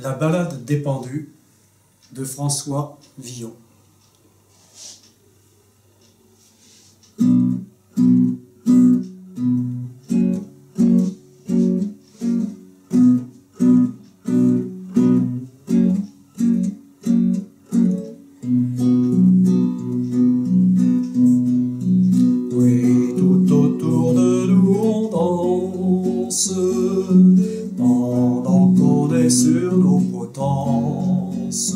La Ballade des Pendus de François Villon. Oui, tout autour de nous on danse, pendant qu'on est sur nos potences.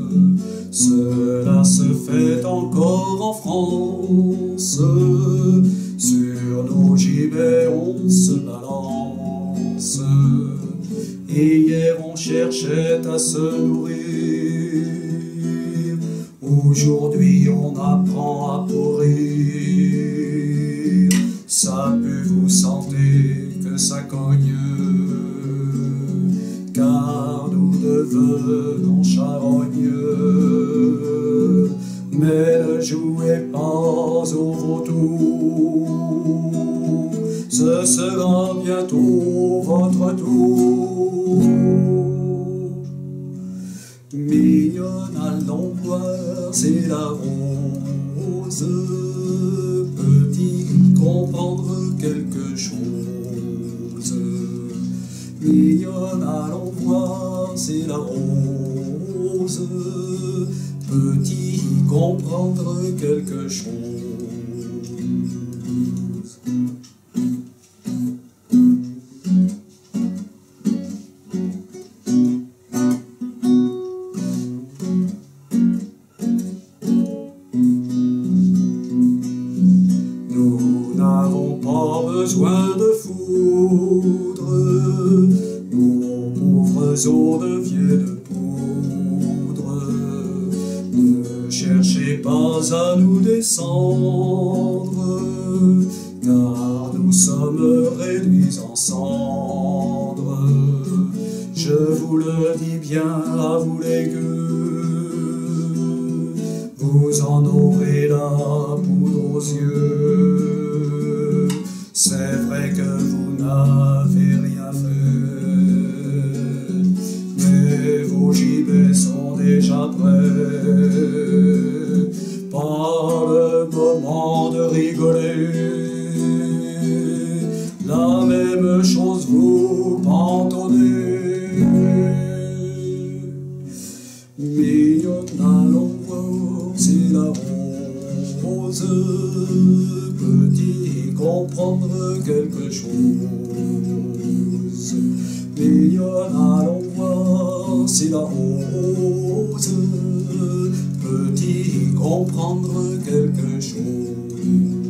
Cela se fait encore en France, sur nos gibets on se balance. Et hier on cherchait à se nourrir, aujourd'hui on apprend à pourrir. Ça pue, vous sentez que ça cogne, car nous devenons charogneux. Mais ne jouez pas au vautour, ce sera bientôt votre tour. Mignonne, allons voir, c'est la rose. Petit, comprendre quelque chose. Mignonne, allons voir, c'est la rose. Petit, comprendre quelque chose. Nous n'avons pas besoin de foudre, nos pauvres os de vieux de poudre. Ne cherchez pas à nous descendre, car nous sommes réduits en cendres. Je vous le dis bien à vous les gueux, vous en aurez la poudre aux yeux. C'est vrai que vous n'avez rien fait, mais vos gibets sont déjà prêts. Pas le moment de rigoler, la même chose vous pantonnez. Mignonne, allons voir, c'est la rose. Petit, comprendre quelque chose. Mignonne, allons voir, c'est la rose. Petit, comprendre quelque chose.